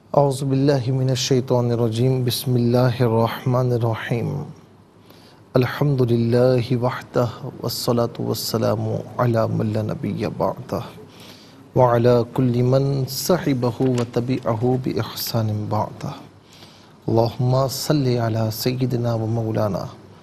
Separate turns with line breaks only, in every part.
اعوذ باللہ من الشیطان الرجیم بسم اللہ الرحمن الرحیم الحمدللہ وحدہ والصلاة والسلام علی من لا نبی بعدہ وعلی کل من صحبہ وتبعہ بإحسان بعدہ اللہم صلی علی سیدنا و مولانا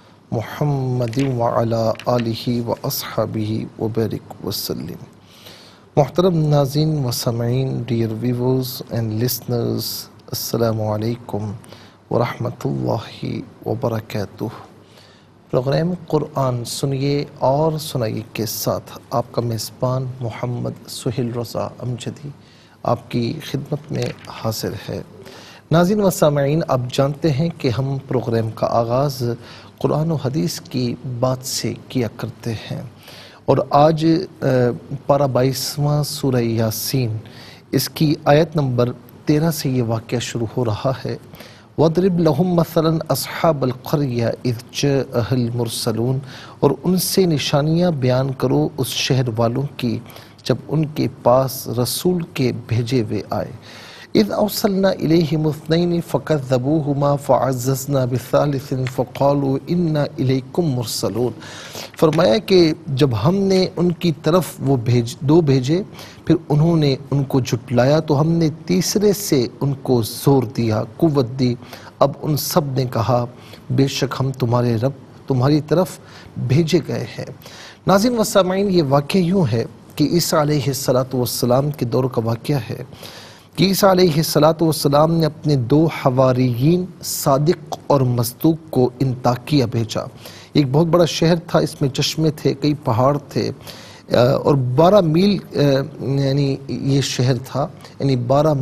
محمد وعلی آلہ واصحابہ وبارک وسلم۔ محترم ناظرین و سامعین، ڈیئر ویورز اینڈ لسنرز، السلام علیکم ورحمۃ اللہ وبرکاتہ۔ پروگرام قرآن سنیے اور سنائیے کے ساتھ آپ کا میزبان محمد سہیل رضا امجدی آپ کی خدمت میں حاضر ہے۔ ناظرین و سامعین، آپ جانتے ہیں کہ ہم پروگرام کا آغاز قرآن و حدیث کی بات سے کیا کرتے ہیں، اور آج پارہ 22واں سورہ یاسین، اس کی آیت نمبر 13 سے یہ واقعہ شروع ہو رہا ہے۔ وَاضْرِبْ لَهُمْ مَثَلًا أَصْحَابَ الْقَرْيَةِ إِذْ جَاءَهَا الْمُرْسَلُونَ، اور ان سے نشانیاں بیان کرو اس شہر والوں کی جب ان کے پاس رسول کے بھیجے ہوئے آئے۔ اذ اوصلنا الیہم اثنین فکذبوہما فعززنا بثالث فقالوا انا الیکم مرسلون۔ فرمایا کہ جب ہم نے ان کی طرف وہ دو بھیجے، پھر انہوں نے ان کو جھٹلایا تو ہم نے تیسرے سے ان کو زور دیا، قوت دی۔ اب ان سب نے کہا بے شک ہم تمہارے رب تمہاری طرف بھیجے گئے ہیں۔ ناظرین و سامعین، یہ واقعہ یوں ہے کہ عیسیٰ علیہ السلام کے دور کا واقعہ ہے کہ عیسیٰ علیہ السلام نے اپنے 2 حواریین صادق اور مصدوق کو انطاکیہ بھیجا۔ ایک بہت بڑا شہر تھا، اس میں چشمے تھے، کئی پہاڑ تھے، اور 12 میل یعنی یہ شہر تھا، یعنی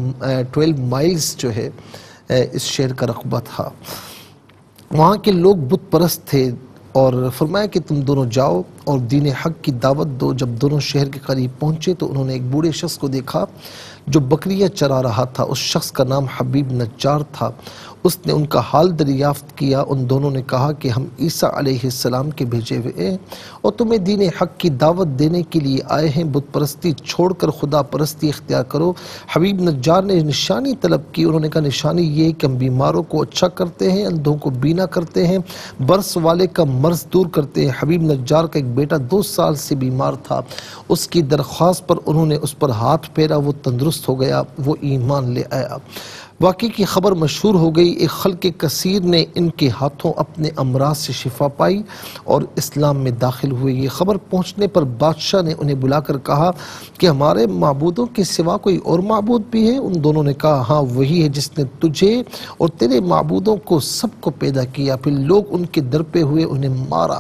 12 مائلز جو ہے اس شہر کا رقبہ تھا۔ وہاں کے لوگ بت پرست تھے، اور فرمایا کہ تم دونوں جاؤ اور دین حق کی دعوت دو۔ جب دونوں شہر کے قریب پہنچے تو انہوں نے ایک بوڑھے شخص کو دیکھا جو بکریاں چرا رہا تھا۔ اس شخص کا نام حبیب نجار تھا۔ اس نے ان کا حال دریافت کیا۔ ان دونوں نے کہا کہ ہم عیسیٰ علیہ السلام کے بھیجے ہوئے ہیں اور تمہیں دین حق کی دعوت دینے کے لیے آئے ہیں۔ بت پرستی چھوڑ کر خدا پرستی اختیار کرو۔ حبیب نجار نے نشانی طلب کی۔ انہوں نے کہا نشانی یہ ہے کہ ہم بیماروں کو اچھا کرتے ہیں، اندھوں کو بینا کرتے ہیں، برس والے کا مرض دور کرتے ہیں۔ حبیب نجار کا ایک بیٹا 2 سال سے بیمار تھا، اس کی درخواست پر انہوں نے اس پر ہاتھ پھیرا، وہ تندرست ہو گیا، وہ ایمان لے آیا۔ واقعی کی خبر مشہور ہو گئی۔ ایک خلق کثیر نے ان کے ہاتھوں اپنے امراض سے شفا پائی اور اسلام میں داخل ہوئے۔ یہ خبر پہنچنے پر بادشاہ نے انہیں بلا کر کہا کہ ہمارے معبودوں کے سوا کوئی اور معبود بھی ہے؟ ان دونوں نے کہا ہاں وہی ہے جس نے تجھے اور تیرے معبودوں کو سب کو پیدا کیا۔ پھر لوگ ان کے در پہ ہوئے، انہیں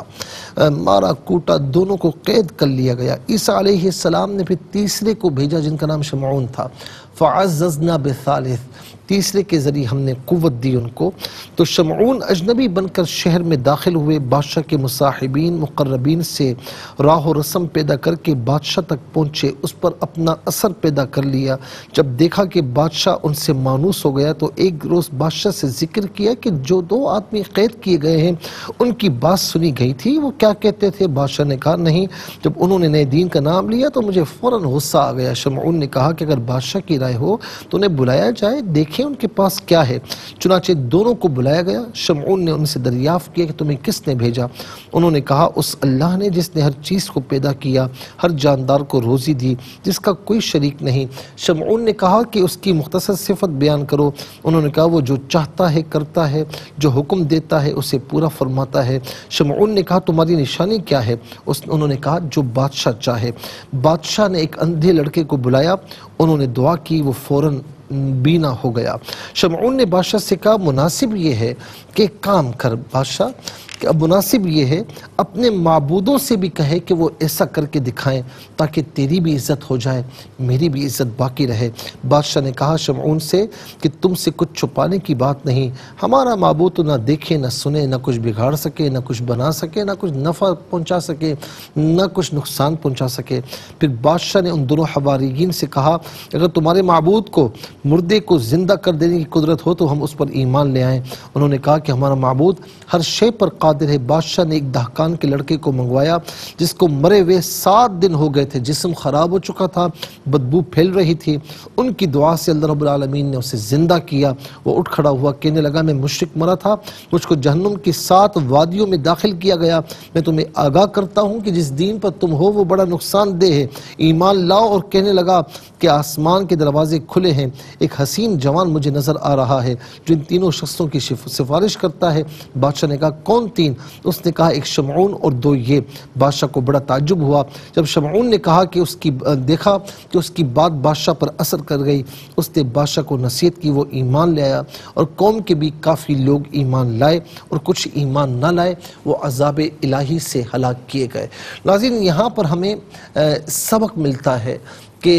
مارا کوٹا، دونوں کو قید کر لیا گیا۔ عیسیٰ علیہ السلام نے پھر تیسرے کو بھیجا جن کا نام شمعون تھا۔ فعززنا بثالث، تیسرے کے ذریعے ہم نے قوت دی ان کو۔ تو شمعون اجنبی بن کر شہر میں داخل ہوئے، بادشاہ کے مصاحبین مقربین سے راہ و رسم پیدا کر کے بادشاہ تک پہنچے، اس پر اپنا اثر پیدا کر لیا۔ جب دیکھا کہ بادشاہ ان سے مانوس ہو گیا تو ایک روز بادشاہ سے ذکر کیا کہ جو 2 آدمی قید کیے گئے ہیں ان کی بات سنی گئی تھی، وہ کیا کہتے تھے؟ بادشاہ نے کہا نہیں، جب انہوں نے نئے دین کا نام لیا تو مجھے فوراً غصہ آ گیا۔ شمعون نے کہا کہ اگر بادشاہ کی رائے ہو تو انہیں بلایا جائے، دیکھیں ان کے پاس کیا ہے۔ چنانچہ دونوں کو بلایا گیا۔ شمعون نے ان سے دریافت کیا کہ تمہیں کس نے بھیجا؟ انہوں نے کہا اس اللہ نے جس نے ہر چیز کو پیدا کیا، ہر جاندار کو روزی دی، جس کا کوئی شریک نہیں۔ شمعون نے کہا کہ اس کی مختصر صفت بیان کرو۔ انہوں نے کہا وہ جو چاہتا ہے کرتا ہے، جو حکم دیتا ہے اسے پورا فرماتا ہے۔ شمعون نے کہا تمہاری نشانی کیا ہے؟ انہوں نے کہا جو بادشاہ چاہے۔ بادشاہ نے ایک اندھے لڑکے کو بلایا، انہوں نے دعا کی، وہ فوراً بینا ہو گیا۔ شمعون نے بادشاہ سے کہا مناسب یہ ہے کہ کام کر بادشاہ، کہ اب مناسب یہ ہے اپنے معبودوں سے بھی کہے کہ وہ ایسا کر کے دکھائیں تاکہ تیری بھی عزت ہو جائے، میری بھی عزت باقی رہے۔ بادشاہ نے کہا شمعون سے کہ تم سے کچھ چھپانے کی بات نہیں، ہمارا معبود تو نہ دیکھے نہ سنے، نہ کچھ بگاڑ سکے، نہ کچھ بنا سکے، نہ کچھ نفع پہنچا سکے، نہ کچھ نقصان پہنچا سکے۔ پھر بادشاہ نے ان دونوں حواریین سے کہا اگر تمہارے معبود کو مردے کو زندہ کر دینے کی قدرت ہو تو ہم اس پر ایمان لے آئیں۔ انہوں نے کہا کہ ہمارا معبود ہر شے پر قادر ہے۔ بادشاہ نے ایک دہقان کے لڑکے کو منگوایا جس کو مرے ہوئے 7 دن ہو گئے تھے، جسم خراب ہو چکا تھا، بدبو پھیل رہی تھی۔ ان کی دعا سے اللہ رب العالمین نے اسے زندہ کیا۔ وہ اٹھ کھڑا ہوا، کہنے لگا میں مشرک مرا تھا، مجھ کو جہنم کی 7 وادیوں میں داخل کیا گیا۔ میں تمہیں آگاہ کرتا ہوں کہ جس دین پر تم ہو وہ بڑا نقصان دہ ہے، ایمان لاؤ۔ اور کہنے لگا کہ آسمان کے دروازے کھلے ہیں، ایک حسین جوان مجھے نظر آ رہا ہے جو ان تینوں شخصوں کی سفارش کرتا ہے۔ بادشاہ نے کہا کون 3؟ اس نے کہا ایک شمعون اور 2 یہ۔ بادشاہ کو بڑا تعجب ہوا جب شمعون نے کہا کہ دیکھا کہ اس کی بات بادشاہ پر اثر کر گئی۔ اس نے بادشاہ کو نصیحت کی، وہ ایمان لے آیا اور قوم کے بھی کافی لوگ ایمان لائے اور کچھ ایمان نہ لائے، وہ عذاب الہی سے ہلاک کیے گئے۔ ناظرین، یہاں پر ہمیں سبق ملتا ہے کہ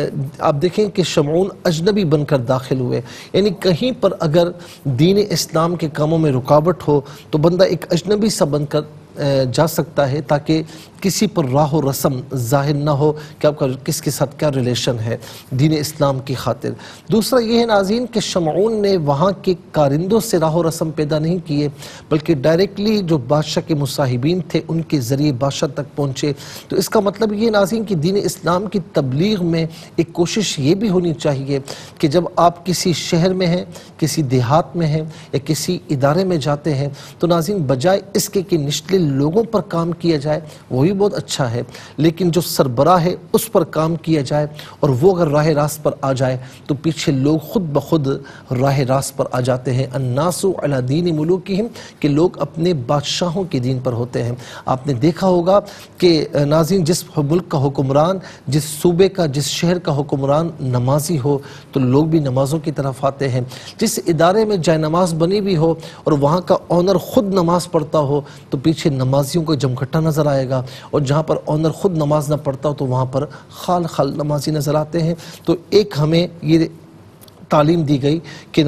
آپ دیکھیں کہ شمعون اجنبی بن کر داخل ہوئے، یعنی کہیں پر اگر دین اسلام کے کاموں میں رکاوٹ ہو تو بندہ ایک اجنبی سا بن کر جا سکتا ہے تاکہ کسی پر راہ و رسم ظاہر نہ ہو کہ آپ کا کس کے ساتھ کیا ریلیشن ہے دین اسلام کی خاطر۔ دوسرا یہ ہے ناظرین کہ شمعون نے وہاں کے کارندوں سے راہ و رسم پیدا نہیں کیے، بلکہ ڈائریکٹلی جو بادشاہ کے مصاحبین تھے ان کے ذریعے بادشاہ تک پہنچے۔ تو اس کا مطلب یہ ناظرین کہ دین اسلام کی تبلیغ میں ایک کوشش یہ بھی ہونی چاہیے کہ جب آپ کسی شہر میں ہیں، کسی دیہات میں ہیں یا کسی ادارے میں جاتے ہیں تو ناظرین بجائے اس کے کہ نچلے لوگوں پر کام کیا جائے وہ بھی بہت اچھا ہے، لیکن جو سربراہ ہے اس پر کام کیا جائے، اور وہ اگر راہ راست پر آ جائے تو پیچھے لوگ خود بخود راہ راست پر آ جاتے ہیں۔ الناس علی دین ملوکہم، کہ لوگ اپنے بادشاہوں کے دین پر ہوتے ہیں۔ آپ نے دیکھا ہوگا کہ ناظرین جس ملک کا حکمران، جس صوبے کا، جس شہر کا حکمران نمازی ہو تو لوگ بھی نمازوں کی طرف آتے ہیں۔ جس ادارے میں جائے نماز بنی بھی ہو اور وہاں کا اونر خود نماز پڑھتا ہو تو پیچھے نمازیوں کو جمکٹا نظر آئے گا، اور جہاں پر اونر خود نماز نہ پڑھتا ہو تو وہاں پر خال خال نمازی نظر آتے ہیں۔ تو ایک ہمیں یہ تعلیم دی گئی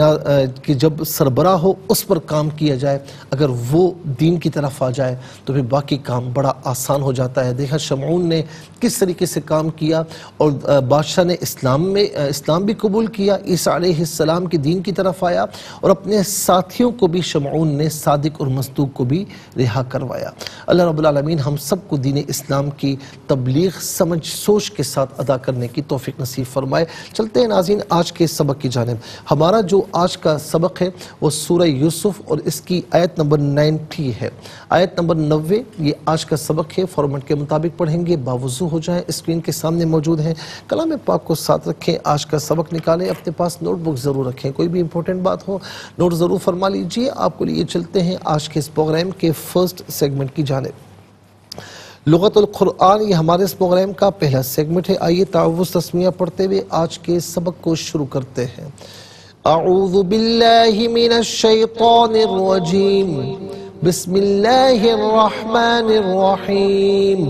کہ جب سربراہ ہو اس پر کام کیا جائے، اگر وہ دین کی طرف آ جائے تو پھر باقی کام بڑا آسان ہو جاتا ہے۔ دیکھا شمعون نے کس طریقے سے کام کیا، اور بادشاہ نے اسلام بھی قبول کیا، عیسیٰ علیہ السلام کے دین کی طرف آیا، اور اپنے ساتھیوں کو بھی شمعون نے صادق اور مصدوق کو بھی رہا کروایا۔ اللہ رب العالمین ہم سب کو دین اسلام کی تبلیغ سمجھ سوچ کے ساتھ ادا کرنے کی توفیق نصیب فرمائے۔ چلتے ہیں ناظرین آج کے سبق کی جانب۔ ہمارا جو آج کا سبق ہے وہ سورہ یوسف اور اس کی آیت نمبر 90 ہے۔ آیت نمبر 90 یہ آج کا سبق ہے، فارمیٹ کے مطابق پڑھیں گے، باوضو ہو جائیں، اسکرین کے سامنے موجود ہیں۔ کلام پاک کو ساتھ رکھیں، آج کا سبق نکالیں، اپنے پاس نوٹ بک ضرور رکھیں، کوئی بھی امپورٹنٹ بات ہو نوٹ ضرور فرما لیجئے۔ آپ کو لیے چلتے ہیں آج کے اس پروگرام کے فرسٹ سیگمنٹ کی جانب۔ لغت القرآن یہ ہمارے اس پروگرام کا پہلا سیگمنٹ ہے۔ آئیے تعوذ تسمیہ پڑھتے ہوئے آج کے سبق کو شروع کرتے ہیں۔ اعوذ باللہ من الشیطان الرجیم، بسم اللہ الرحمن الرحیم۔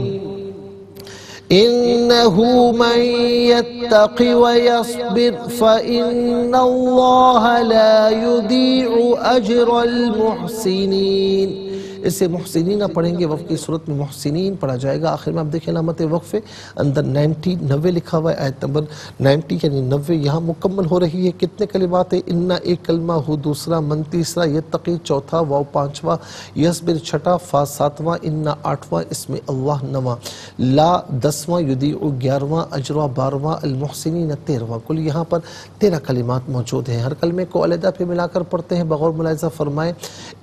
انہو من یتق ویصبر فإن اللہ لا یضیع اجر المحسنین۔ اسے محسنین پڑھیں گے، وقف کی صورت میں محسنین پڑھا جائے گا۔ آخر میں آپ دیکھیں علامت وقف اندر 90 لکھا ہوا ہے، آیت نمبر 90 یعنی 90 یہاں مکمل ہو رہی ہے۔ کتنے کلمات ہیں؟ انا ایک کلمہ، ہو دوسرا، من تیسرا، یتقی چوتھا، واو پانچواں، یصبر چھٹا، فا ساتواں، انا آٹھواں، اسم اللہ نواں، لا 10واں، یضیع 11واں، اجرا 12واں، المحسنین 13واں۔ کل یہاں پر 13 کلمات موجود ہیں۔ ہر کلمے کو علیحدہ پہ ملا کر پڑھتے ہیں، بغور ملاحظہ فرمائیں۔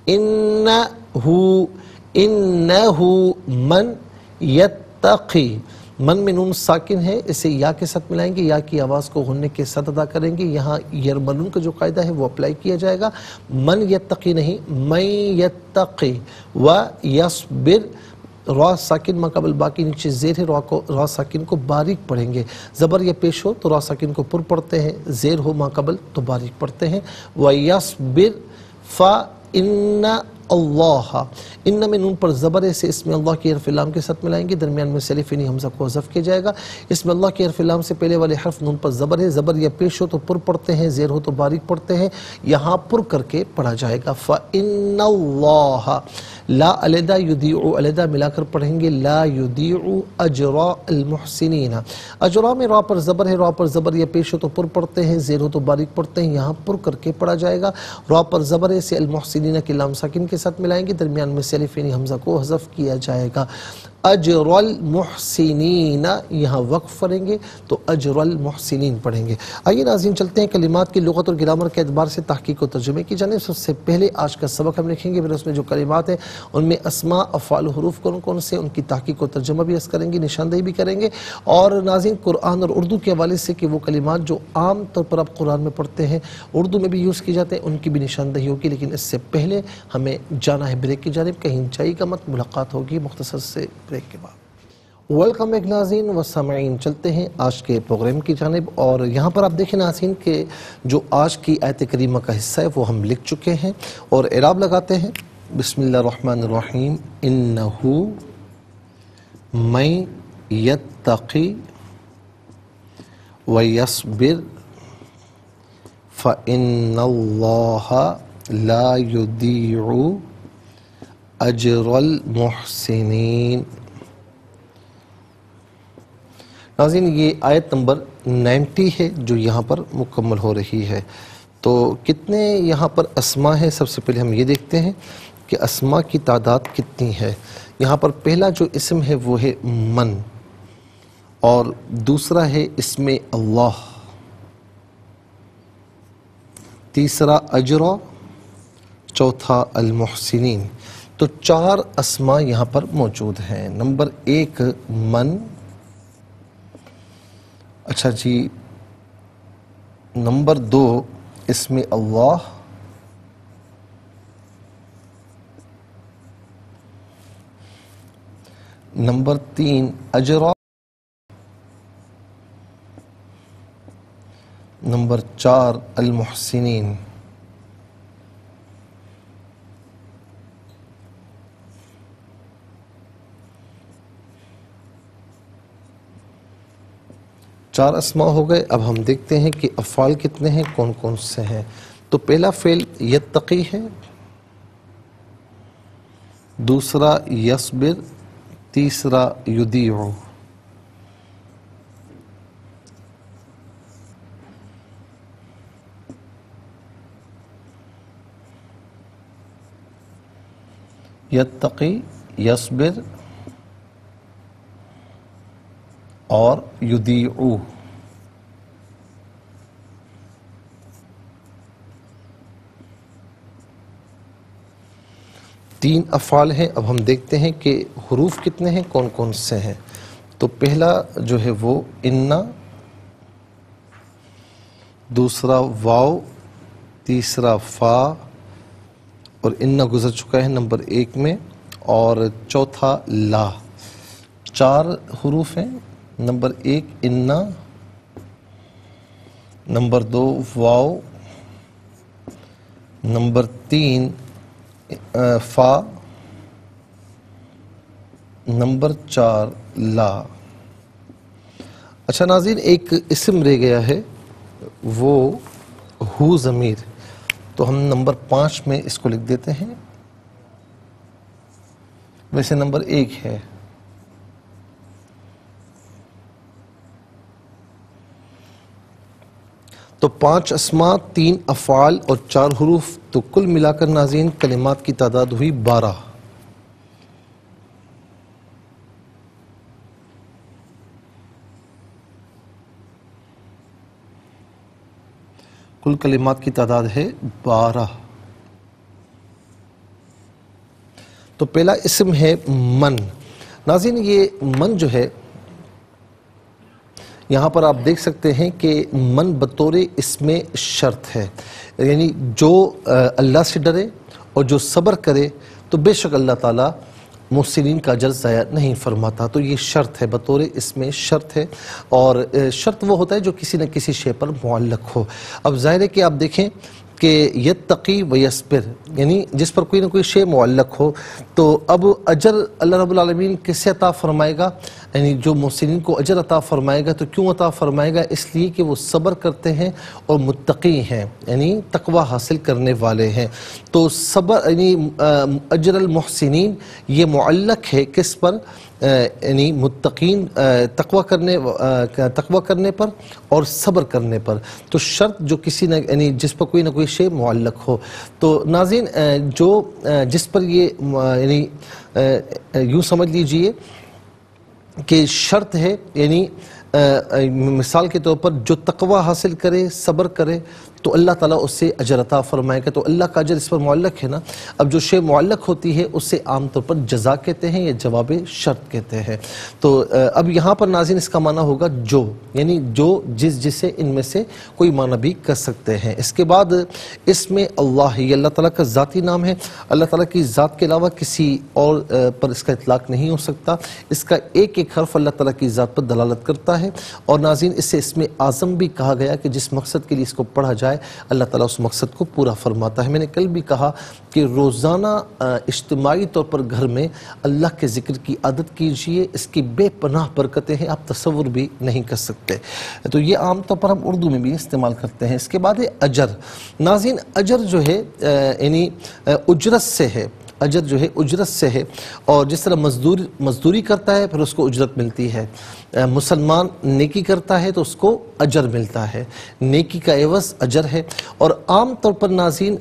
انہو من یتقی، من میں نون ساکن ہے، اسے یا کے ساتھ ملائیں گے، یا کی آواز کو غننے کے ساتھ ادا کریں گے۔ یہاں یرملون کا جو قاعدہ ہے وہ اپلائی کیا جائے گا، من یتقی نہیں، من یتقی و یصبر۔ را ساکن ماقبل باقی نیچے زیر ہے، را ساکن کو باریک پڑھیں گے۔ زبر یا پیش ہو تو را ساکن کو پر پڑھتے ہیں، زیر ہو ماقبل تو باریک پڑھتے ہیں۔ وَيَصْبِرْ فَإِنَّ اللہ، ان میں نون پر زبر ہے، سے اسم اللہ کی حرف لام کے ساتھ ملائیں گے، درمیان میں سے الف حمزہ کو حذف کیا جائے گا۔ اسم اللہ کی حرف لام سے پہلے والے حرف نون پر زبر ہے، زبر یا پیش ہو تو پر پڑھتے ہیں، زیر ہو تو باریک پڑھتے ہیں، یہاں پر کر کے پڑھا جائے گا۔ فَإِنَّ اللَّهَ، لا علیحدہ، یُضِیعُ علیحدہ ملا کر پڑھیں گے، لا یُضِیعُ اجرا المحسنین۔ اجرا میں را پر زبر ہے، را پر زبر یا پیش ہو تو پر پڑھتے ہیں، زیر ہو تو باریک پڑھتے ہیں، یہاں پر کر کے پڑھا جائے گا۔ را پر زبر ہے، سے المحسنین کی لام ساکن کے ساتھ ملائیں گے، درمیان میں سے الف حمزہ کو حذف کیا جائے گا۔ اجر المحسنین، یہاں وقف کریں گے تو اجر المحسنین پڑھیں گے۔ آئیے ناظرین چلتے ہیں کلمات کی لغت اور گرامر کے اعتبار سے تحقیق و ترجمے کی جانب۔ سب سے پہلے آج کا سبق ہم لکھیں گے، پھر اس میں جو کلمات ہیں ان میں اسماء، افعال و حروف کون کون سے، ان کی تحقیق و ترجمہ بھی کریں گے، نشاندہی بھی کریں گے، اور ناظرین قرآن اور اردو کے حوالے سے کہ وہ کلمات جو عام طور پر آپ قرآن میں پڑھتے ہیں، اردو میں بھی یوز کی جاتے ہیں، ان کی بھی نشاندہی ہوگی۔ لیکن اس سے پہلے ہمیں جانا ہے بریک کی جانب، کہیں جائے گا مت، ملاقات ہوگی مختصر سے بریک کے بعد۔ ویلکم ایک ناظرین و سامعین، چلتے ہیں آج کے پروگرام کی جانب، اور یہاں پر آپ دیکھیں ناظرین کہ جو آج کی آیت کریمہ کا حصہ ہے وہ ہم لکھ چکے ہیں اور اعراب لگاتے ہیں۔ بسم اللہ الرحمن الرحیم، انہو من یتقی ویصبر فإن اللہ لا یضیع اجر المحسنین۔ ناظرین یہ آیت نمبر 90 ہے جو یہاں پر مکمل ہو رہی ہے۔ تو کتنے یہاں پر اسماء ہے، سب سے پہلے ہم یہ دیکھتے ہیں کہ اسماء کی تعداد کتنی ہے۔ یہاں پر پہلا جو اسم ہے وہ ہے من، اور دوسرا ہے اسم اللہ، تیسرا اجرا، چوتھا المحسنین۔ تو 4 اسماء یہاں پر موجود ہیں۔ نمبر 1 من، اچھا جی، نمبر 2 اسم اللہ، نمبر 3 اجرا، نمبر 4 المحسنین۔ چار اسماء ہو گئے۔ اب ہم دیکھتے ہیں کہ افعال کتنے ہیں، کون کون سے ہیں۔ تو پہلا فعل یتقی ہے، دوسرا یصبر، تیسرا یضیع، یتقی، یصبر اور یضیع۔ تین افعال ہیں۔ اب ہم دیکھتے ہیں کہ حروف کتنے ہیں، کون کون سے ہیں۔ تو پہلا جو ہے وہ انا، دوسرا واو، تیسرا فا، اور انا گزر چکا ہے نمبر 1 میں، اور چوتھا لا۔ 4 حروف ہیں۔ نمبر 1 انا، نمبر 2 واو، نمبر 3 فا، نمبر 4 لا۔ اچھا ناظرین، ایک اسم رہ گیا ہے، وہ ہو ضمیر، تو ہم نمبر 5 میں اس کو لکھ دیتے ہیں، ویسے نمبر 1 ہے۔ تو 5 اسماء، 3 افعال اور 4 حروف، تو کل ملا کر ناظرین کلمات کی تعداد ہوئی 12۔ کل کلمات کی تعداد ہے 12۔ تو پہلا اسم ہے من۔ ناظرین یہ من جو ہے، یہاں پر آپ دیکھ سکتے ہیں کہ من بطور اسم شرط ہے، یعنی جو اللہ سے ڈرے اور جو صبر کرے تو بے شک اللہ تعالیٰ محسنین کا اجر ضائع نہیں فرماتا۔ تو یہ شرط ہے، بطور اسم شرط ہے، اور شرط وہ ہوتا ہے جو کسی نہ کسی شے پر معلق ہو۔ اب ظاہر ہے کہ آپ دیکھیں کہ یتقی و یصبر، یعنی جس پر کوئی نہ کوئی شے معلق ہو، تو اب اجر اللہ رب العالمین کسے عطا فرمائے گا؟ یعنی جو محسنین کو اجر عطا فرمائے گا، تو کیوں عطا فرمائے گا؟ اس لیے کہ وہ صبر کرتے ہیں اور متقی ہیں، یعنی تقوی حاصل کرنے والے ہیں۔ تو صبر یعنی اجر المحسنین یہ معلق ہے کس پر؟ یعنی متقین تقوی کرنے پر اور صبر کرنے پر۔ تو شرط جو کسی نہ یعنی جس پر کوئی نہ کوئی شے معلق ہو۔ تو ناظرین جس پر یہ یعنی یوں سمجھ لیجئے کہ شرط ہے، یعنی مثال کے طور پر جو تقوی حاصل کرے، صبر کرے، تو اللہ تعالیٰ اس سے اجر عطا فرمائے گا۔ تو اللہ کا اجر اس پر معلق ہے نا۔ اب جو شے معلق ہوتی ہے اسے عام طور پر جزا کہتے ہیں یا جواب شرط کہتے ہیں۔ تو اب یہاں پر ناظرین اس کا معنی ہوگا جو، یعنی جو جسے ان میں سے کوئی معنی بھی کر سکتے ہیں۔ اس کے بعد اس میں اللہ، یہ اللہ تعالیٰ کا ذاتی نام ہے، اللہ تعالیٰ کی ذات کے علاوہ کسی اور پر اس کا اطلاق نہیں ہو سکتا۔ اس کا ایک ایک حرف اللہ تعالیٰ کی ذات پر دلالت کرتا ہے، اور ناظرین اس سے اسم اعظم بھی کہا گیا کہ جس مقصد کے لیے اس کو پڑھا جائے اللہ تعالیٰ اس مقصد کو پورا فرماتا ہے۔ میں نے کل بھی کہا کہ روزانہ اجتماعی طور پر گھر میں اللہ کے ذکر کی عادت کیجئے، اس کی بے پناہ برکتیں ہیں، آپ تصور بھی نہیں کر سکتے۔ تو یہ عام طور پر ہم اردو میں بھی استعمال کرتے ہیں۔ اس کے بعد ہے اجر۔ ناظرین اجر جو ہے یعنی اجرت سے ہے، اجر جو ہے اجرت سے ہے، اور جس طرح مزدوری کرتا ہے پھر اس کو اجرت ملتی ہے، مسلمان نیکی کرتا ہے تو اس کو اجر ملتا ہے، نیکی کا عوض اجر ہے۔ اور عام طور پر ناظرین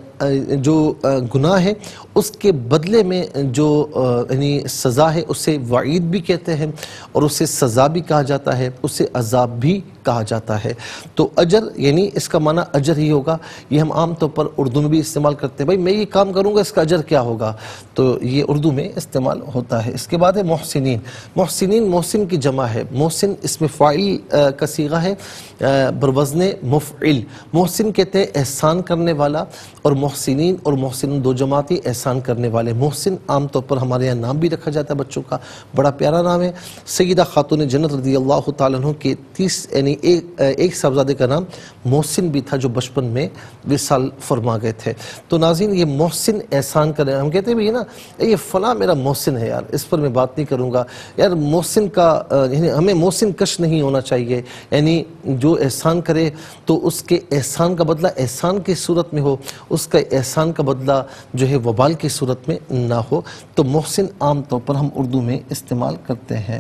جو گناہ ہے اس کے بدلے میں جو یعنی سزا ہے اسے وعید بھی کہتے ہیں، اور اسے سزا بھی کہا جاتا ہے، اسے عذاب بھی کہا جاتا ہے۔ تو اجر یعنی اس کا معنی اجر ہی ہوگا۔ یہ ہم عام طور پر اردو میں بھی استعمال کرتے ہیں، بھائی میں یہ کام کروں گا اس کا اجر کیا ہوگا، تو یہ اردو میں استعمال ہوتا ہے۔ اس کے بعد ہے محسنین۔ محسنین محسن کی جمع ہے، محسن اسم فاعل کا صیغہ ہے بروزن مفعل۔ محسن کہتے ہیں احسان کرنے والا، اور محسنین اور محسن دو جماعتی احسان کرنے والے۔ محسن عام طور پر ہمارے یہاں نام بھی رکھا جاتا ہے بچوں کا، بڑا پیارا نام ہے۔ سیدہ خاتون جنت رضی اللہ تعالیٰ عنہ کے 30 یعنی ایک صاحبزادے کا نام محسن بھی تھا جو بچپن میں وصال فرما گئے تھے۔ تو ناظرین یہ محسن احسان کرے، ہم کہتے ہیں بھی نا یہ فلاں میرا محسن ہے، یار اس پر میں بات نہیں کروں گا، یار محسن کا یعنی ہمیں محسن کش نہیں ہونا چاہیے، یعنی جو احسان کرے تو اس کے احسان کا بدلہ احسان کی صورت میں ہو، اس کا احسان کا بدلہ جو ہے وبال کی صورت میں نہ ہو۔ تو محسن عام طور پر ہم اردو میں استعمال کرتے ہیں۔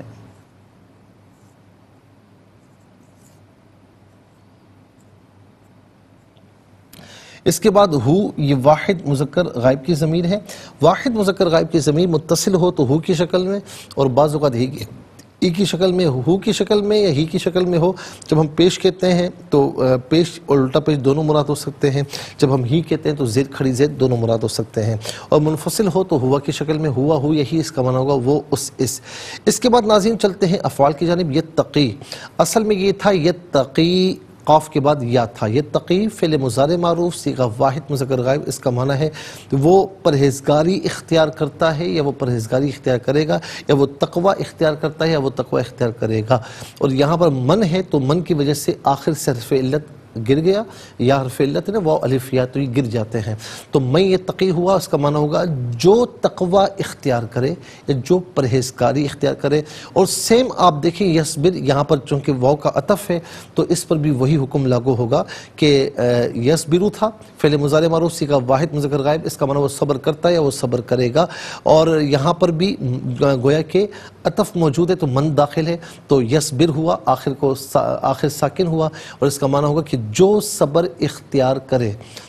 اس کے بعد ہو، یہ واحد مذکر غائب کی ضمیر ہے۔ واحد مذکر غائب کی ضمیر متصل ہو تو ہو کی شکل میں، اور بعض اوقات ہی کی شکل میں، ہو کی شکل میں یا ہی کی شکل میں ہو۔ جب ہم پیش کہتے ہیں تو پیش اور الٹا پیش دونوں مراد ہو سکتے ہیں، جب ہم ہی کہتے ہیں تو زید کھڑی زید دونوں مراد ہو سکتے ہیں، اور منفصل ہو تو ہوا کی شکل میں، ہوا ہو یہی اس کا معنی ہوگا وہ اس۔ اس کے بعد ناظرین چلتے ہیں افعال کی جانب۔ یتقی اصل میں یہ تھا یتقی، قاف کے بعد یا تھا۔ یتقی فعل مضارع معروف صیغہ واحد مذکر غائب، اس کا معنی ہے وہ پرہیزگاری اختیار کرتا ہے یا وہ پرہیزگاری اختیار کرے گا، یا وہ تقوی اختیار کرتا ہے یا وہ تقوی اختیار کرے گا۔ اور یہاں پر من ہے تو من کی وجہ سے آخر سے حرف علت گر گیا، یا حرف علت ہے واو الف یا، تو یہ گر جاتے ہیں۔ تو میں یتقی ہوا اس کا معنی ہوگا جو تقوی اختیار کرے یا جو پرہیزگاری اختیار کرے۔ اور سیم آپ دیکھیں یصبر، یہاں پر چونکہ واو کا عطف ہے تو اس پر بھی وہی حکم لاگو ہوگا کہ یصبرو تھا فعل مضارع معروف صیغہ واحد مذکر غائب، اس کا معنی وہ صبر کرتا ہے یا وہ صبر کرے گا۔ اور یہاں پر بھی گویا کہ عطف موجود ہے تو من داخل ہے، تو یصبر ہوا، آخر ساکن ہوا، اور اس کا معنی ہوگا کہ جو صبر اختیار کرے۔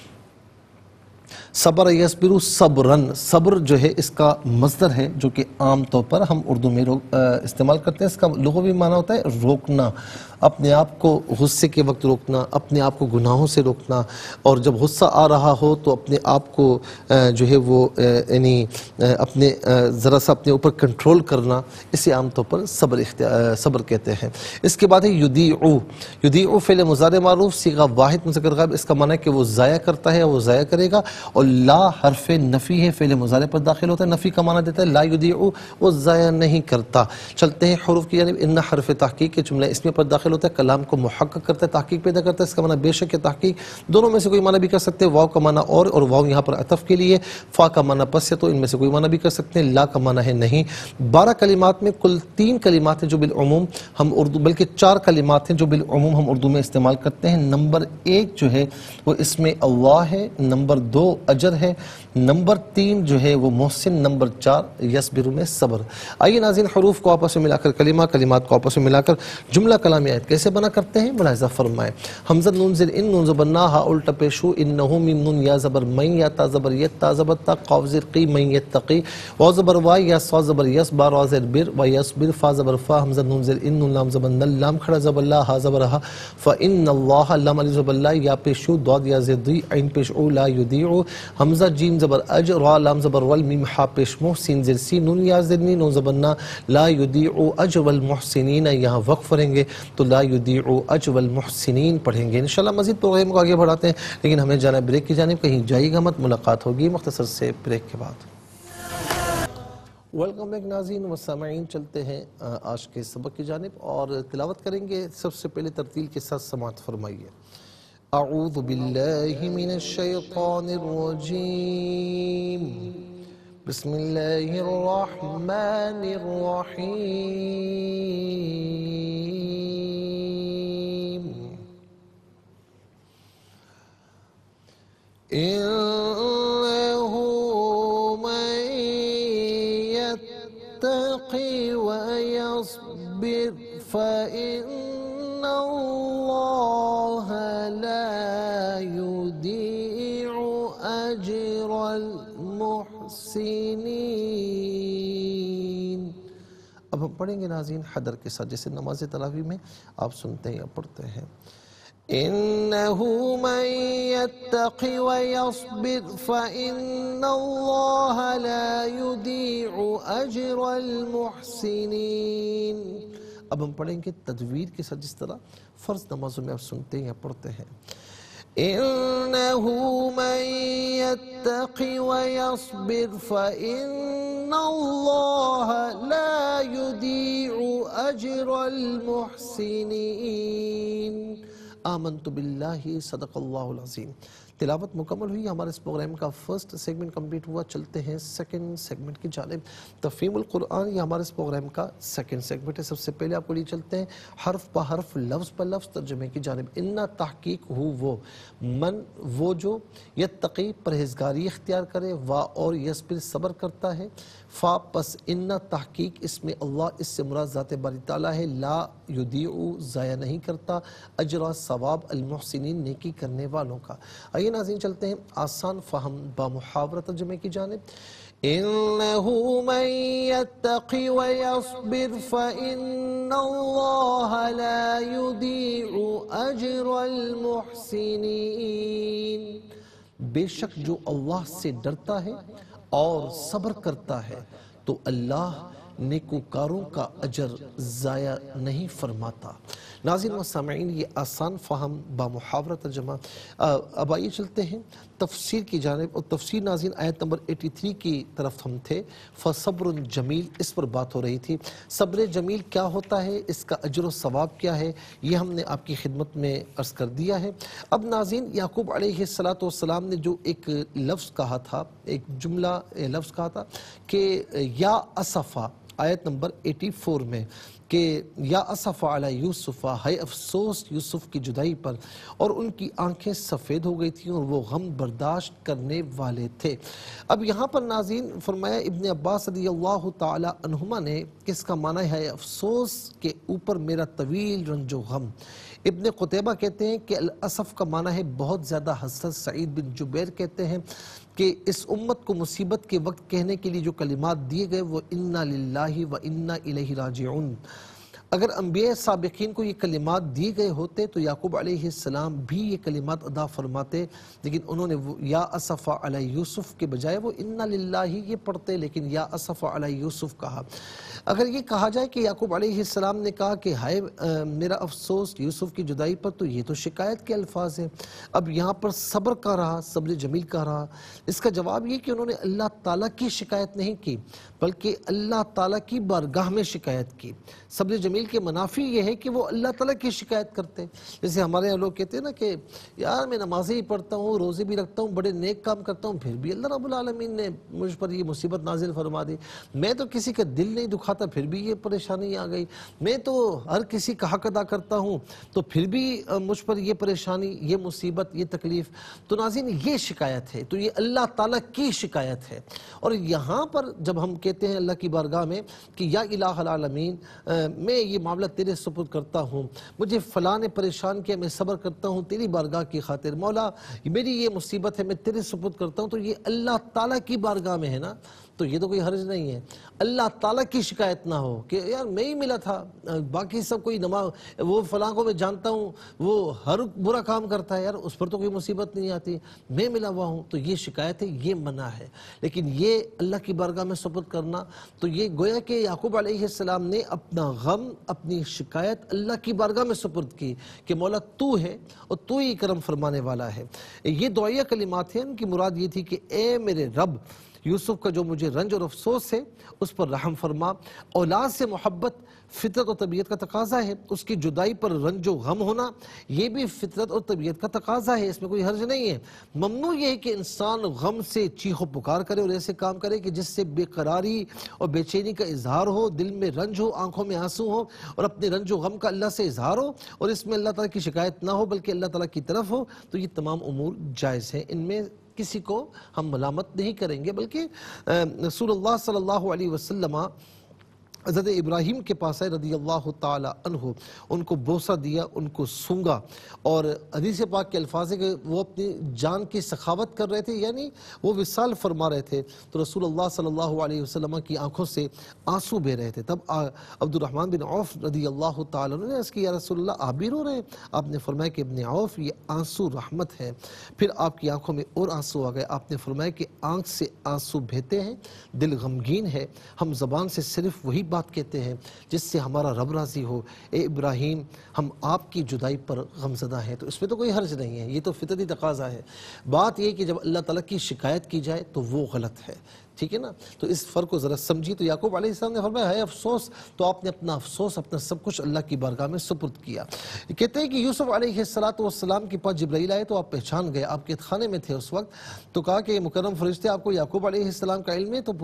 صبر یصبرو صبرن، صبر جو ہے اس کا مصدر ہے جو کہ عام طور پر ہم اردو میں استعمال کرتے ہیں۔ اس کا لغوی معنی ہوتا ہے روکنا، اپنے آپ کو غصے کے وقت روکنا، اپنے آپ کو گناہوں سے روکنا، اور جب غصہ آ رہا ہو تو اپنے آپ کو جو ہے وہ یعنی اپنے ذرا سا اپنے اوپر کنٹرول کرنا، اسے عام طور پر صبر کہتے ہیں۔ اس کے بعد ہے یدیعو فعل مضارع معروف صیغہ واحد مذکر غائب، اس کا معنی ہے کہ وہ ضائع کرتا ہے یا وہ ضائع کرے گا، اور لا حرف نفی ہے، فعل مضارع پر داخل ہوتا ہے، نفی کا معنی دیتا ہے لا یدیعو، وہ ضائع نہیں کرتا۔ چلتے ہیں حروف کی جانب۔ ان حرف تحقیق کے جملہ اس میں پر داخل داخل ہوتا ہے، کلام کو محقق کرتا ہے، تحقیق پیدا کرتا ہے، اس کا معنی بے شک ہے تحقیق، دونوں میں سے کوئی معنی بھی کر سکتے ہیں، واو کا معنی اور واو یہاں پر عطف کے لیے، فا کا معنی پس ہے، تو ان میں سے کوئی معنی بھی کر سکتے ہیں، لا کا معنی ہے نہیں۔ 12 کلمات میں کل 3 کلمات ہیں جو بالعموم ہم اردو، بلکہ 4 کلمات ہیں جو بالعموم ہم اردو میں استعمال کرتے ہیں۔ نمبر 1 جو ہے وہ اس میں اللہ ہے، نمبر 2 اجر ہے، نمبر 3 جو ہے وہ محسن، نمبر 4 یصبر میں صبر۔ آئیے ناظرین حروف کو آپس میں ملا کر کلمات کو آپس میں ملا کر جملہ کلامی آیت کیسے بنا کرتے ہیں ملاحظہ فرمائیں۔ حمزہ نون زیر ان، نون زبر نا، ہا الٹا پیشو، انہو میم نون یا زبر مین، یا تا زبر یت، تا زبر تا، قاف زیر قی، من یتقی، واو زبر وا، یا سوا زبر یس، با را زیر بر، و یصبر، فا زبر فا، حمزہ نون زیر ان، نون لام زبر نل، لام کھڑا زبر لا، ہا زبر ہا، فإن اللہ، لام علی زبر لا، یا پیشو، داد یا زیر دی، عین پیش او، لا یدیعو، حمزہ جیم زبر اج، را لام زبر ول، میم ہا پیش مو، سین زیر سی، نون یا زیر نی، نون زبر نا، لا یدیعو اجر المحسنین، یہاں وقف پڑھیں گے تو لا یدیعو اجر المحسنین پڑھیں گے۔ انشاءاللہ مزید پروگرام کو آگے بڑھاتے ہیں، لیکن ہمیں جانا ہے بریک کی جانب، کہیں جائیے گا مت، ملاقات ہوگی مختصر سے بریک کے بعد۔ ویلکم بیک ناظرین و سامعین، چلتے ہیں آج کے سبق کی جانب اور تلاوت کریں گے۔ سب سے پہلے ترتیل کے ساتھ سماعت فرمائیے۔ اعوذ باللہ من الشیطان الرجیم، بسم اللہ الرحمن الرحیم، انہ من یتقی ویصبر فإن اللہ لا یضیع اجر المحسنین۔ اب ہم پڑھیں گے ناظرین حدر کے ساتھ، جیسے نماز تراویح میں آپ سنتے ہیں یا پڑھتے ہیں۔ إنه من يتق ويصبر فإن الله لا يضيع أجر المحسنين۔ اب ہم پڑھیں گے تدویر کے ساتھ، جس طرح فرض نمازوں میں آپ سنتے ہیں یا پڑھتے ہیں۔ إنه من يتق ويصبر فإن الله لا يضيع أجر المحسنين۔ آمنت باللہ، صدق اللہ العظیم۔ تلاوت مکمل ہوئی، ہمارے اس پروگرام کا فرسٹ سیگمنٹ کمپلیٹ ہوا۔ چلتے ہیں سیکنڈ سیگمنٹ کی جانب۔ تفہیم القرآن یہ ہمارے اس پروگرام کا سیکنڈ سیگمنٹ ہے۔ سب سے پہلے آپ کو لیے چلتے ہیں حرف پہ حرف، لفظ پہ لفظ ترجمے کی جانب۔ انا تحقیق ہو وہ، من وہ جو، یتقی پرہیزگاری اختیار کرے، وا اور یصبر صبر کرتا ہے، فا پس انا تحقیق اس میں اللہ، اس سے مراد ذات باری تعالیٰ ہے، لا یضیع ضائع نہیں کرتا، اجرا ثواب، المحسنین نیکی کرنے والوں کا۔ آئیے ناظرین چلتے ہیں آسان فہم با محاورہ ترجمے کی جانب۔ انہ من یتقی ویصبر فإن اللہ لا یضیع اجر المحسنین۔ بے شک جو اللہ سے ڈرتا ہے اور صبر کرتا ہے تو اللہ نیکوکاروں کا اجر ضائع نہیں فرماتا۔ ناظرین و سامعین، یہ آسان فہم با محاورہ ترجمہ۔ اب آئیے چلتے ہیں تفسیر کی جانب، اور تفسیر ناظرین آیت نمبر 83 کی طرف ہم تھے۔ فصبر جمیل، اس پر بات ہو رہی تھی۔ صبر جمیل کیا ہوتا ہے، اس کا اجر و ثواب کیا ہے، یہ ہم نے آپ کی خدمت میں عرض کر دیا ہے۔ اب ناظرین یعقوب علیہ السلام نے جو ایک لفظ کہا تھا، ایک جملہ لفظ کہا تھا کہ یا اسفا، آیت نمبر 84 میں، کہ یا اسف علی یوسف، ہے افسوس یوسف کی جدائی پر، اور ان کی آنکھیں سفید ہو گئی تھیں اور وہ غم برداشت کرنے والے تھے۔ اب یہاں پر ناظرین فرمایا ابن عباس رضی اللہ تعالی عنہما نے کہ اس کا معنی ہے افسوس کے اوپر میرا طویل رنج و غم۔ ابن قتیبہ کہتے ہیں کہ الاسف کا معنی ہے بہت زیادہ حسرت۔ سعید بن جبیر کہتے ہیں کہ اس امت کو مصیبت کے وقت کہنے کے لیے جو کلمات دیے گئے وہ انا للہ و انا الیہ راجعون۔ اگر انبیاء سابقین کو یہ کلمات دیے گئے ہوتے تو یعقوب علیہ السلام بھی یہ کلمات ادا فرماتے، لیکن انہوں نے یا اسف علی یوسف کے بجائے وہ انا للہ یہ پڑھتے، لیکن یا اسف علی یوسف کہا۔ اگر یہ کہا جائے کہ یعقوب علیہ السلام نے کہا کہ ہائے میرا افسوس یوسف کی جدائی پر، تو یہ تو شکایت کے الفاظ ہیں۔ اب یہاں پر صبر کا رہا، صبر جمیل کا رہا، اس کا جواب یہ کہ انہوں نے اللہ تعالیٰ کی شکایت نہیں کی، بلکہ اللہ تعالیٰ کی بارگاہ میں شکایت کی۔ صبر جمیل دل کے منافی یہ ہے کہ وہ اللہ تعالیٰ کی شکایت کرتے ہیں. جیسے ہمارے یہاں لوگ کہتے ہیں نا کہ یار میں نمازیں ہی پڑھتا ہوں، روزے بھی رکھتا ہوں، بڑے نیک کام کرتا ہوں، پھر بھی اللہ رب العالمین نے مجھ پر یہ مصیبت نازل فرما دی. میں تو کسی کا دل نہیں دکھاتا پھر بھی یہ پریشانی آ گئی. میں تو ہر کسی کا حق ادا کرتا ہوں تو پھر بھی مجھ پر یہ پریشانی، یہ مصیبت، یہ تکلیف. تو ناظرین یہ شکایت ہے، تو یہ اللہ تعالیٰ کی شکایت ہے. اور یہاں پر جب ہم کہتے ہیں اللہ کی بارگاہ میں کہ یا الہ العالمین میں یہ معاملہ تیرے سپرد کرتا ہوں، مجھے فلاں نے پریشان کیا، میں صبر کرتا ہوں تیری بارگاہ کی خاطر، مولا میری یہ مصیبت ہے میں تیرے سپرد کرتا ہوں، تو یہ اللہ تعالیٰ کی بارگاہ میں ہے نا. تو یہ تو کوئی حرج نہیں ہے. اللہ تعالیٰ کی شکایت نہ ہو کہ یار میں ہی ملا تھا، باقی سب کوئی وہ فلاں کو میں جانتا ہوں وہ ہر برا کام کرتا ہے، یار اس پر تو کوئی مصیبت نہیں آتی، میں ملا ہوا ہوں. تو یہ شکایت ہے، یہ منع ہے. لیکن یہ اللہ کی بارگاہ میں سپرد کرنا، تو یہ گویا کہ یعقوب علیہ السلام نے اپنا غم، اپنی شکایت اللہ کی بارگاہ میں سپرد کی کہ مولا تو ہے اور تو ہی کرم فرمانے والا ہے. یہ دعائیہ کلمات ہیں، ان کی مراد یہ تھی کہ اے میرے رب، یوسف کا جو مجھے رنج اور افسوس ہے اس پر رحم فرما. اولاد سے محبت فطرت اور طبیعت کا تقاضا ہے، اس کی جدائی پر رنج و غم ہونا یہ بھی فطرت اور طبیعت کا تقاضا ہے، اس میں کوئی حرج نہیں ہے. ممنوع یہ ہے کہ انسان غم سے چیخ و پکار کرے اور ایسے کام کرے کہ جس سے بے قراری اور بے چینی کا اظہار ہو، دل میں رنج ہو، آنکھوں میں آنسو ہو اور اپنے رنج و غم کا اللہ سے اظہار ہو اور اس میں اللہ تعالیٰ کی شکایت نہ ہو بلکہ اللہ تعالیٰ کی طرف ہو. تو یہ تمام امور جائز ہیں، ان میں کسی کو ہم ملامت نہیں کریں گے. بلکہ رسول اللہ صلی اللہ علیہ وسلم حضرت ابراہیم کے پاس آئے رضی اللہ تعالی عنہ، ان کو بوسہ دیا، ان کو سونگا، اور حدیث پاک کے الفاظ ہے کہ وہ اپنی جان کی سخاوت کر رہے تھے، یعنی وہ وصال فرما رہے تھے. تو رسول اللہ صلی اللہ علیہ وسلم کی آنکھوں سے آنسو بہ رہے تھے. تب عبد الرحمن بن عوف رضی اللہ تعالی عنہ نے عرض کی یا رسول اللہ آپ بھی رو رہے ہیں؟ آپ نے فرمایا کہ ابن عوف یہ آنسو رحمت ہے. پھر آپ کی آنکھوں میں اور آنسو آ گئے. آپ نے فرمایا کہ آنکھ سے آنسو بہتے ہیں، دل غمگین ہے، ہم زبان سے صرف وہی بات کہتے ہیں جس سے ہمارا رب راضی ہو. اے ابراہیم ہم آپ کی جدائی پر غمزدہ ہیں. تو اس میں تو کوئی حرج نہیں ہے، یہ تو فطری تقاضا ہے. بات یہ کہ جب اللہ تعالیٰ کی شکایت کی جائے تو وہ غلط ہے، ٹھیک ہے نا. تو اس فرق کو ذرا سمجھی. تو یعقوب علیہ السلام نے فرمایا ہے افسوس، تو آپ نے اپنا افسوس، اپنا سب کچھ اللہ کی بارگاہ میں سپرد کیا. کہتے ہیں کہ یوسف علیہ السلام کے پاس جبرائیل آئے تو آپ پہچان گئے، آپ قید خانے میں تھے اس وقت. تو کہا کہ مکرم فرشتے آپ کو یعقوب علیہ السلام کا علم ہے؟ تو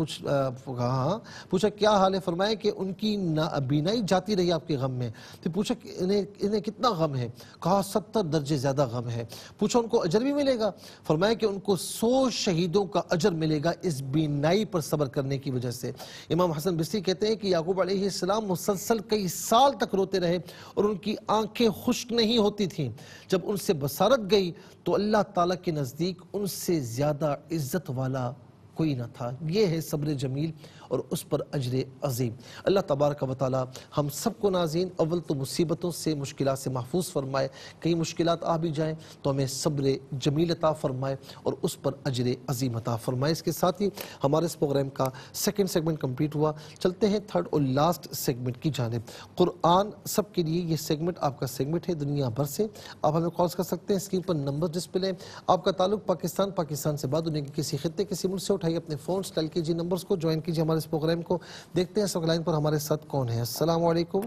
کہا پوچھا کیا حال ہے؟ فرمایا کہ ان کی بینائی جاتی رہی آپ کے غم میں. تو پوچھا کہ انہیں کتنا غم ہے؟ کہا 70 درجے زیادہ غم ہے. پوچھا ان کو اجر بھی ملے گا؟ فرمایا کہ ان کو 100 شہیدوں کا اجر ملے گا اس بینائی پر صبر کرنے کی وجہ سے. امام حسن بصری کہتے ہیں کہ یعقوب علیہ السلام مسلسل کئی سال تک روتے رہے اور ان کی آنکھیں خشک نہیں ہوتی تھیں. جب ان سے بصارت گئی تو اللہ تعالیٰ کے نزدیک ان سے زیادہ عزت والا کوئی نہ تھا. یہ ہے صبر جمیل اور اس پر اجر عظیم. اللہ تبارک و تعالی ہم سب کو ناظرین اول تو مصیبتوں سے، مشکلات سے محفوظ فرمائے. کئی مشکلات آ بھی جائیں تو ہمیں صبر جمیل عطا فرمائے اور اس پر اجر عظیم عطا فرمائے. اس کے ساتھ ہی ہمارے اس پروگرام کا سیکنڈ سیگمنٹ کمپلیٹ ہوا. چلتے ہیں تھرڈ اور لاسٹ سیگمنٹ کی جانب. قرآن سب کے لیے یہ سیگمنٹ آپ کا سیگمنٹ ہے دنیا بھر سے. آپ ہمیں کالز کر سکتے ہیں، اسکرین پر نمبر ڈسپلے. آپ کا تعلق پاکستان سے بعد دنیا کے کسی خطے، کسی ملک سے اٹھائیے اپنے فون ڈائل کیجیے، نمبرز کو جوائن کیجیے ہمارے اس پروگرام کو. دیکھتے ہیں اس وقت لائن پر ہمارے ساتھ کون ہے. السلام علیکم.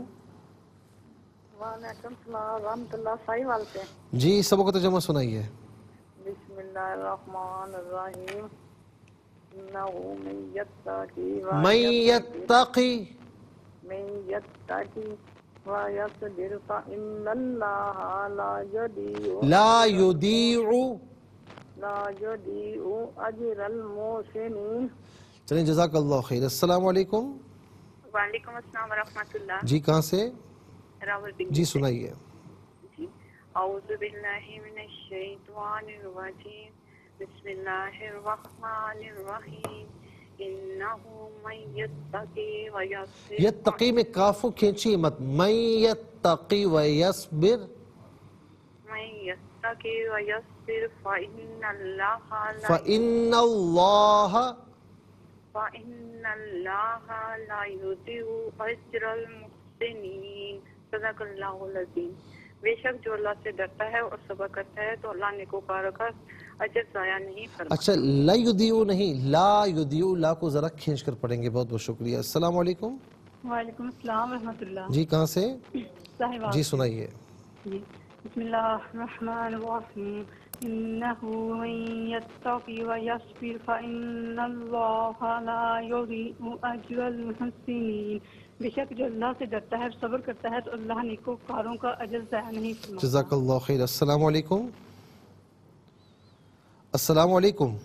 وعلیکم السلام ورحمۃ اللہ. صحیح وال سے
جی سب کو ترجمہ سنائیے.
بسم اللہ الرحمن الرحیم. انه من یتقی ویصبر فإن اللہ لا یضیع اجر المحسنین.
چلیں جزاک اللہ خیر. السلام علیکم.
وعلیکم السلام ورحمۃ اللہ.
جی کہاں سے؟
راولپنڈی.
جی سنائیے.
جی اعوذ باللہ من الشیطان الرجیم. بسم اللہ الرحمن الرحیم. انه من یتقی ویصبر.
یتقی میں کافو کھینچی مت. من یتقی ویصبر.
من یتقی ویصبر فإن اللہ لا یضیع اجر المحسنین. صدق اللہ العظیم. بے شک جو اللہ سے ڈرتا ہے اور صبر کرتا ہے تو اللہ نیکوکاروں کا اجر ضائع نہیں فرماتا.
اچھا لا یضیع نہیں، لا یضیع، لا کو ذرا کھینچ کر پڑھیں گے. بہت بہت شکریہ. السلام علیکم.
وعلیکم السلام ورحمۃ اللہ.
جی کہاں سے؟
صاحبہ
جی سنائیے.
جی بسم اللہ الرحمن الرحیم. انه من يتقي ويصبر فإن الله لا يضيع اجر المحسنین. بے شک جو اللہ سے ڈرتا ہے اور صبر کرتا ہے تو اللہ نیکوکاروں کا اجر ضائع نہیں فرماتا.
جزاک اللہ خیر. السلام علیکم. السلام علیکم.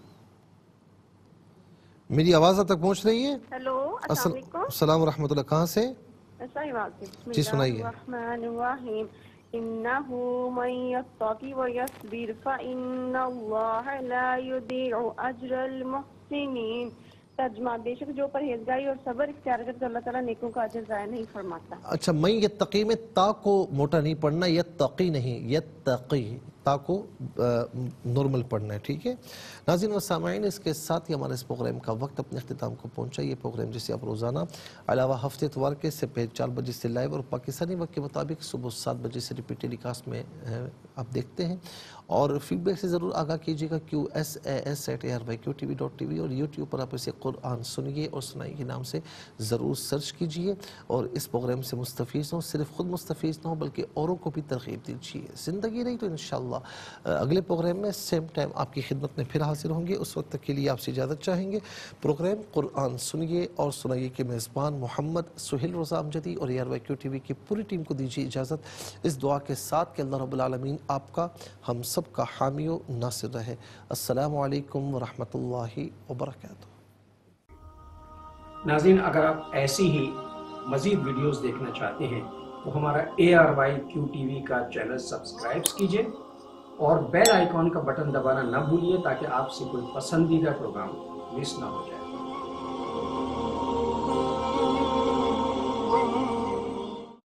میری آواز اب تک پہنچ رہی ہے؟
ہیلو السلام علیکم.
السلام ورحمۃ اللہ. کہاں سے؟
بسم
جی سنائیے.
اللہ الرحمن الرحیم. انه من يتقي ويصبر فإن الله لا يضيع اجر المحسنین. ترجمہ بے شک جو پرہیزگاری اور صبر اختیار کرے تو اللہ تعالیٰ نیکوں کا اجر ضائع نہیں فرماتا.
اچھا میں یتقی میں تا کو موٹا نہیں پڑھنا، یتقی نہیں، یتقی تا کو نارمل پڑھنا ہے، ٹھیک ہے. ناظرین و سامعین، اس کے ساتھ ہی ہمارے اس پروگرام کا وقت اپنے اختتام کو پہنچا. یہ پروگرام جسے آپ روزانہ علاوہ ہفتے اتوار کے سے 4 بجے سے لائیو اور پاکستانی وقت کے مطابق صبح 7 بجے سے ریپیٹ ٹیلی کاسٹ میں آپ دیکھتے ہیں. اور فیڈ بیک سے ضرور آگاہ کیجیے گا. QSAS@ARYQTV.tv اور یوٹیوب پر آپ اسے قرآن سنیے اور سنائیے کے نام سے ضرور سرچ کیجیے اور اس پروگرام سے مستفیض ہوں. صرف خود مستفیض نہ ہوں بلکہ اوروں کو بھی ترغیب دیجیے. زندگی رہی تو انشاءاللہ اگلے پروگرام میں سیم ٹائم آپ کی خدمت میں پھر حاضر ہوں گے. اس وقت تک کے لیے آپ سے اجازت چاہیں گے. پروگرام قرآن سنیے اور سنائیے کے میزبان محمد سہیل رضا امجدی اور ARYQTV کی پوری ٹیم کو دیجیے اجازت اس دعا کے ساتھ کہ اللہ رب العالمین آپ کا ہم سب کا حامی و ناصر رہے. السلام علیکم ورحمۃ اللہ وبرکاتہ.
ناظرین اگر آپ ایسی ہی مزید ویڈیوز دیکھنا چاہتے ہیں تو ہمارا ARYQTV کا چینل سبسکرائب کیجئے اور بیل آئیکن کا بٹن دبانا نہ بھولیے تاکہ آپ سے کوئی پسندیدہ پروگرام مس نہ ہو جائے.